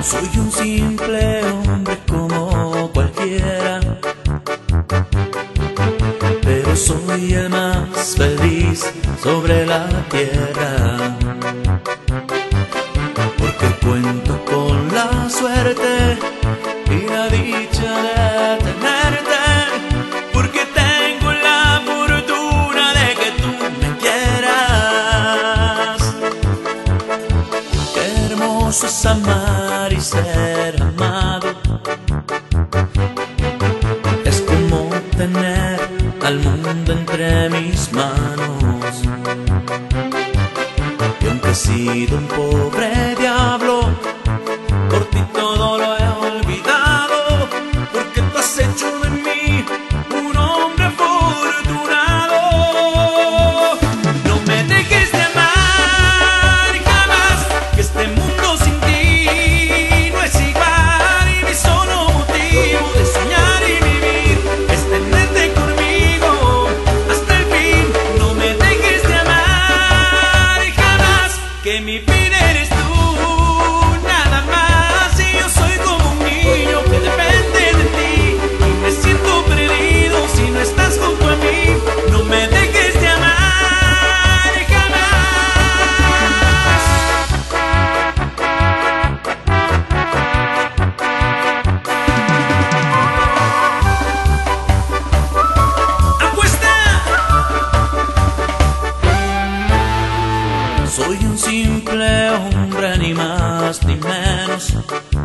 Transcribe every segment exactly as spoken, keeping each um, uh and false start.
Soy un simple hombre como cualquiera, pero soy el más feliz sobre la tierra, porque cuento con la suerte y la dicha de tenerte, porque tengo la fortuna de que tú me quieras. Qué hermoso es amar y ser amado, es como tener al mundo entre mis manos. Y aunque he sido un pobre diablo, por ti todo lo he olvidado, porque tú has hecho de mí un hombre afortunado. No me dejes de amar jamás, que este mundo sin ti no es igual, y mi solo motivo de soñar y vivir es tenerte conmigo hasta el fin. No me dejes de amar jamás, que mi fin eres tú. Soy un simple hombre, ni más ni menos,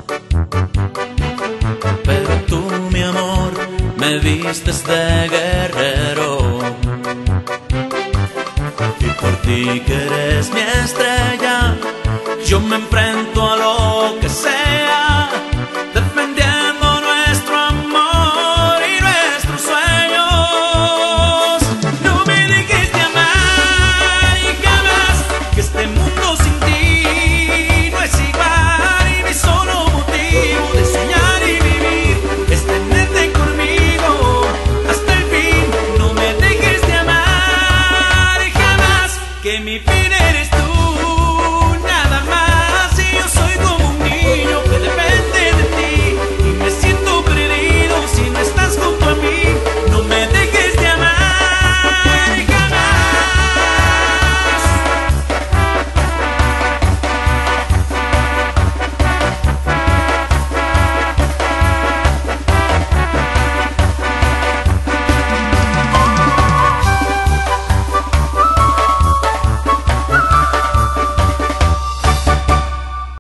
pero tú, mi amor, me vistes de guerrero. Y por ti, que eres mi estrella, yo me enfrento a lo que sea.